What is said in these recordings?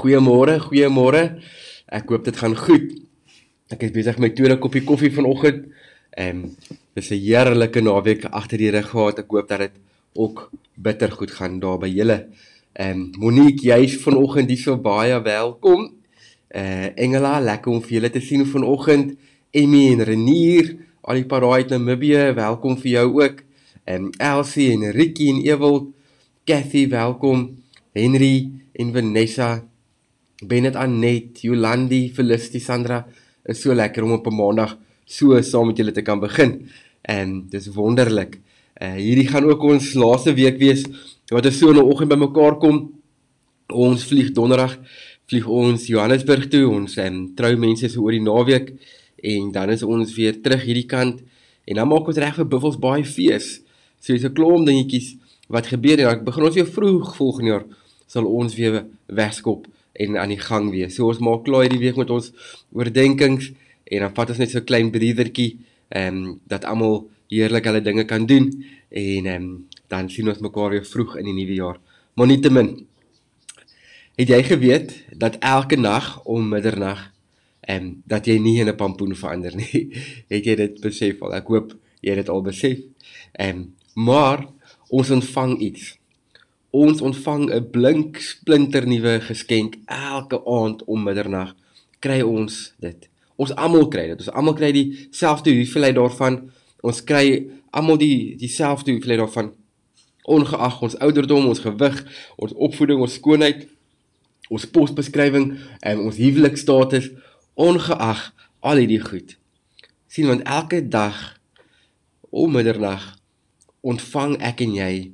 Goeiemôre. Ek hoop dit gaan goed. Ek is besig met my tweede koppie koffie vanoggend. Dis 'n heerlike naweek agter die rug gehad. Ek hoop dat dit ook bitter goed gaan daar by julle. Monique, jy's vanoggend hier so baie welkom. Engela, lekker om vir julle te sien vanoggend. Emmy en Renier, al die paar uit Namibië, welkom vir jou ook. Elsie en Ricky en Ewald, Kathy, welkom. Henry en Vanessa, Bennett, Annette, Jolandi, Felicity, Sandra, is so lekker om op 'n maandag so saam met julle te kan begin. Dis wonderlik. Hierdie gaan ook ons laaste week wees, wat ons so in die oggend by mekaar kom. Ons vlieg donderdag, vlieg ons Johannesburg toe, ons troumense so oor die naweek, en dan is ons weer terug hierdie kant, en dan maak ons reg vir Buffels Baai fees. So is 'n klomp dingetjies wat gebeur, en dan begin ons weer vroeg volgende jaar, sal ons weer wegskop en aan die gang wees. So ons maak klaar hierdie week met ons oordenkings, en dan vat ons net so 'n klein breathertjie, dat almal heerlik hulle dinge kan doen, en dan sien ons mekaar weer vroeg in die nuwe jaar. Maar nietemin, het jy geweet dat elke nag om middernag, dat jy nie in 'n pampoen verander nie? Het jy dit besef al? Ek hoop jy het dit al besef. Maar ons ontvang iets. Ons ontvang 'n blink splinternuwe geskenk elke aand om middernag. Kry ons dit. Ons almal kry dit. Ons almal kry dieselfde hoeveelheid daarvan. Ons kry almal dieselfde hoeveelheid daarvan. Ongeag ons ouderdom, ons gewig, ons opvoeding, ons skoonheid, ons posbeskrywing, ons huwelikstatus, ongeag al hierdie goed. Sien, want elke dag om middernag ontvang ek en jy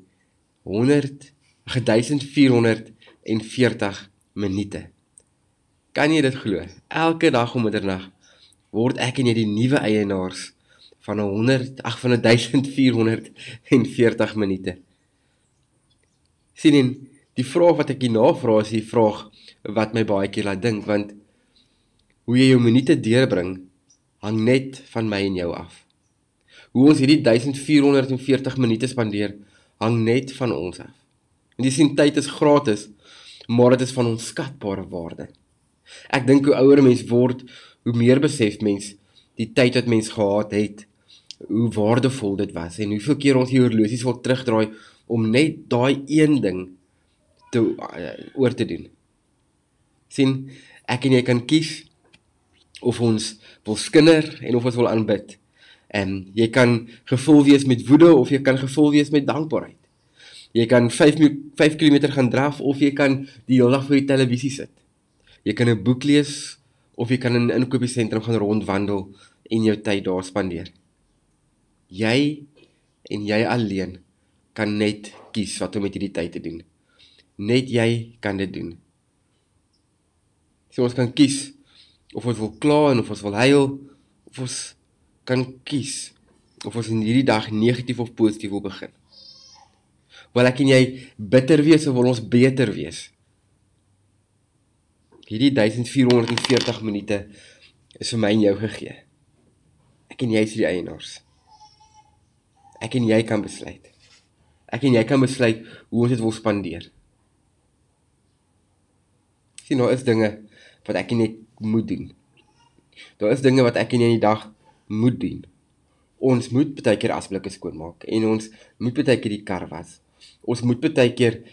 1440 minute. Kan jy dit glo? Elke dag om middernag word ek en jy die nuwe eienaars van 1440 minute. Sien, en die vraag wat ek hierna vra is die vraag wat my baie keer laat dink, want hoe jy jou minute deurbring, hang net van my en jou af. Hoe ons hierdie 1440 minute spandeer, hang net van ons af. En jy sien, tyd is gratis, maar dit is van onskatbare waarde. Ek dink hoe ouer mens word, hoe meer besef mens die tyd wat mens gehad het, hoe waardevol dit was, en hoeveel keer ons die horlosies wil terugdraai, om net daai een ding oor te doen. Sien, ek en jy kan kies, of ons wil skinder, en of ons wil aanbid. Jy kan gevul wees met woede, of jy kan gevul wees met dankbaarheid. Jy kan 5 kilometer gaan draf, of jy kan die hele dag voor die televisie sit. Jy kan 'n boek lees, of jy kan in 'n inkopiesentrum gaan rondwandel, en jou tyd daar spandeer. Jy en jy alleen kan net kies wat om met hierdie tyd te doen. Net jy kan dit doen. So ons kan kies, of ons wil kla en of ons wil huil, of ons kan kies, of ons in hierdie dag negatief of positief wil begin. Wil ek en jy bitter wees, of wil ons beter wees? Hierdie 1440 minute is vir my en jou gegee. Ek en jy is die eienaars. Ek en jy kan besluit. Ek en jy kan besluit hoe ons dit wil spandeer. Sien, daar is dinge wat ek en jy moet doen. Daar is dinge wat ek en jy in die dag moet doen. Ons moet baie keer asblikke skoonmaak, en ons moet baie keer die kar was. Ons moet baie keer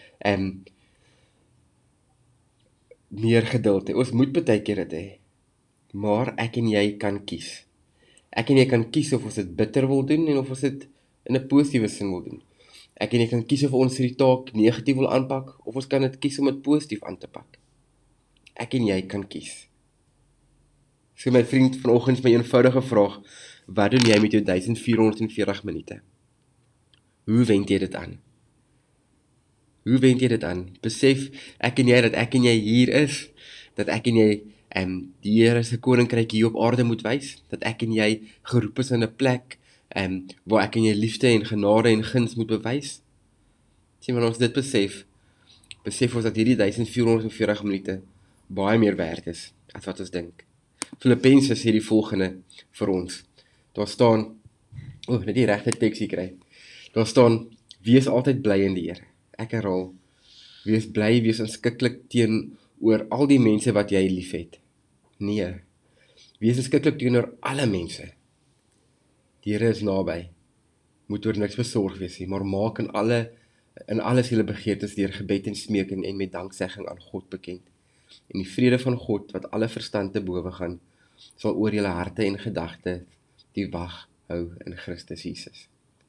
meer geduld hê. Ons moet baie keer dit hê. Maar ek en jy kan kies. Ek en jy kan kies of ons dit bitter wil doen, en of ons dit in 'n positiewe sin wil doen. Ek en jy kan kies of ons die taak negatief wil aanpak, of ons kan dit kies om dit positief aan te pak. Ek en jy kan kies. So my vriend, vanoggend my eenvoudige vraag, wat doen jy met jou 1440 minute? Hoe wend jy dit aan? Hoe wend jy dit aan? Besef ek en jy dat ek en jy hier is, dat ek en jy die Here se koninkryk hier op aarde moet wys, dat ek en jy geroep is in 'n plek waar ek en jy liefde en genade en guns moet bewys. Sien, wanneer ons dit besef ons dat hierdie 1440 minute baie meer werd is as wat ons dink. Filippense sê die volgende vir ons. Daar staan, net die regte teksie kry. Daar staan, wees altyd bly in die Here. Ek herhaal, wees bly, wees inskikkelik teen oor al die mense wat jy liefhet. Nee, wees beskiklik teenoor alle mense. Die Here is naby. Moet oor niks besorg wees nie, maar maak in alles julle begeertes deur gebed en smeking en met danksegging aan God bekend. En die vrede van God, wat alle verstand te bowe gaan, sal oor julle harte en gedagte die wag hou in Christus Jesus.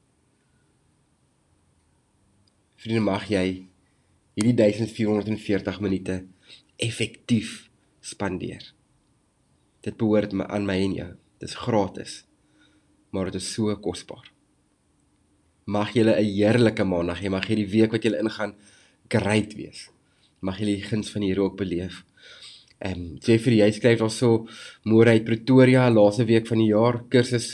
Vriende, mag jy hierdie 1440 minute effektief spandeer. Dit behoort aan my en jou. Dit is gratis, maar dit is so kosbaar. Mag julle 'n heerlike maandag hê, mag hierdie week wat julle ingaan great wees. Mag julle die guns van die Here ook beleef. Jeffrey, jy skryf daar so, môre uit Pretoria, laaste week van die jaar, kursus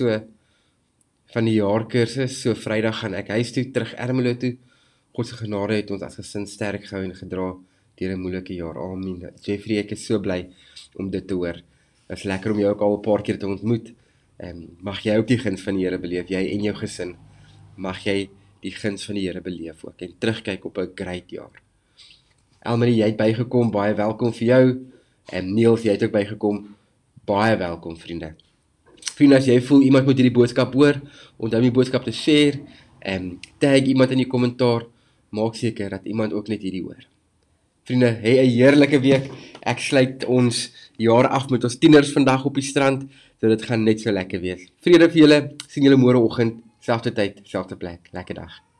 so Vrydag gaan ek huis toe, terug Ermelo toe. God se genade het ons as gesin sterk gehou en gedra deur 'n moeilike jaar. Amen. Jeffrey, ek is so bly om dit te hoor. Dit is lekker om jou ook al 'n paar keer te ontmoet. Mag jy ook die guns van die Here beleef, jy en jou gesin. Mag jy die guns van die Here beleef ook en terugkyk op 'n great jaar. Elmarie, jy het bygekom, baie welkom vir jou. Niels, jy het ook bygekom, baie welkom vriende. Vriende, as jy voel iemand moet hierdie boodskap hoor, onthou om die boodskap te share, tag iemand in die kommentaar, maak seker dat iemand ook net hierdie hoor. Vriende, hê 'n heerlike week. Ek sluit ons jaar af met ons tieners vandag op die strand, so dit gaan net so lekker wees. Vrede vir julle, sien julle môreoggend, selfde tyd, selfde plek. Lekker dag.